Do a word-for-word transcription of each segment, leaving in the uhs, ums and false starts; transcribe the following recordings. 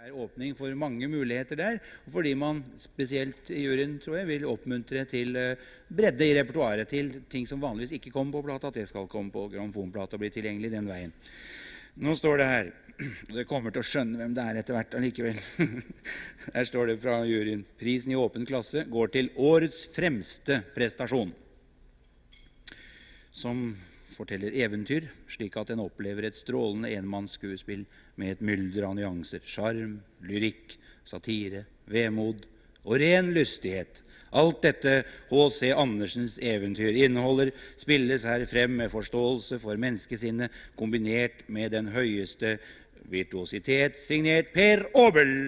er åpning for mange muligheter der, og fordi man spesielt i juryen, tror jeg, vil oppmuntre til bredde i repertoaret, til ting som vanligvis ikke kommer på plata, at det skal komme på grammofonplata og bli tilgjengelig den veien. Nå står det her, og dere kommer til å skjønne hvem det er etter hvert allikevel. Her står det fra juryen: prisen i åpen klasse går til årets fremste prestasjon, som forteller eventyr, slik at en opplever et strålende enmannsskuespill med et mylder av nyanser, charm, lyrikk, satire, vemod og ren lystighet. Alt dette H C Andersens eventyr inneholder, spilles her frem med forståelse for menneskesinnet, kombinert med den høyeste virtuositet, signert Per Aabel.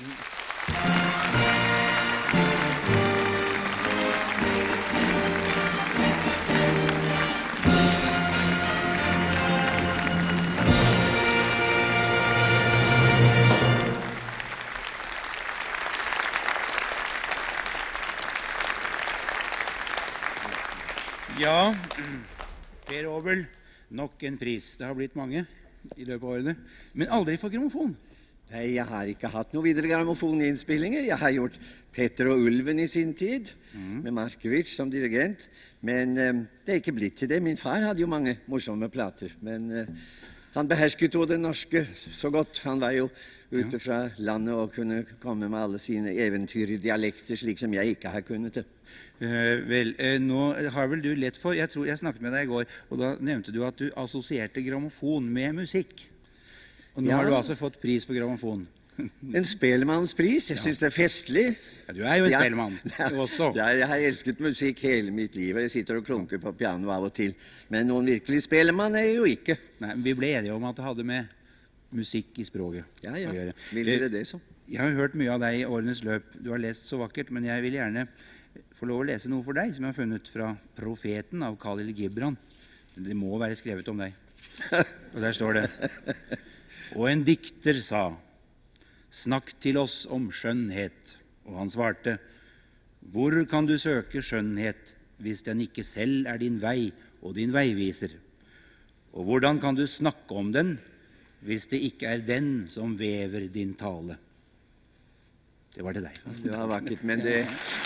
Ja, Per Aabel, nok en pris. Det har blitt mange i løpet av årene, men aldri for grammofon. Nei, jeg har ikke hatt noe videre grammofoninnspillinger. Jeg har gjort Petter og Ulven i sin tid, mm. med Markiewicz som dirigent, men um, det er ikke blitt til det. Min far hadde jo mange morsomme plater, men uh, han behersket jo det norske så godt. Han var jo ute fra landet og kunne komme med alle sine eventyr i dialekter, slik som jeg ikke har kunnet det. Uh, vel, uh, nå har vel du lett for, jeg tror jeg snakket med deg i går, og da nevnte du at du assosierte grammofon med musikk. Og nå ja. Har du altså fått pris for grammofon. En spellemannspris, jeg ja. Synes det er festlig. Ja, du er jo en ja. Spellemann, du også. Ja, jeg har elsket musikk hele mitt liv, og jeg sitter og klunker på piano av og til. Men noen virkelig spellemann er jeg jo ikke. Nei, vi ble enige om at det hadde med musikk i språket ja, ja. å gjøre. Vil dere det så? Jeg har hørt mye av deg i årenes løp. Du har lest så vakkert, men jeg vil gjerne få lov å lese noe for deg, som jeg har funnet fra Profeten av Khalil Gibran. Det må være skrevet om deg. Og der står det: og en dikter sa, snakk til oss om skjønnhet. Og han svarte, hvor kan du søke skjønnhet, hvis den ikke selv er din vei og din veiviser? Og hvordan kan du snakke om den, hvis det ikke er den som vever din tale? Det var til deg. Det var vakkert, men det...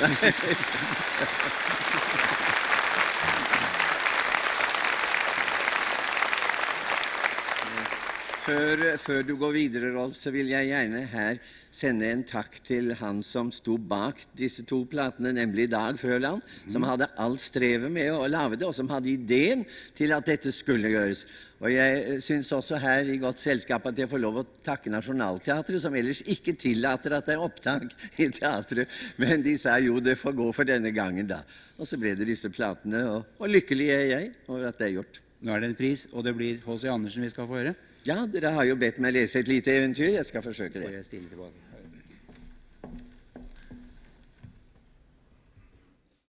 Før, før du går videre, Rolf, så vil jeg gjerne her sende en takk til han som sto bak disse to platene, nemlig Dag Frøland, mm. som hadde alt strevet med å lave det, og som hadde ideen til at dette skulle gjøres. Og jeg synes også her i godt selskap at jeg får lov å takke Nationaltheatret, som ellers ikke tillater at det er opptak i teatret, men de sa jo det får gå for denne gangen da. Og så ble det disse platene, og, og lykkelig er jeg over at det er gjort. Nå er det en pris, og det blir H C Andersen vi skal få høre. Ja, dere har jo bedt meg lese et lite eventyr. Jeg skal forsøke det. Får jeg stille tilbake?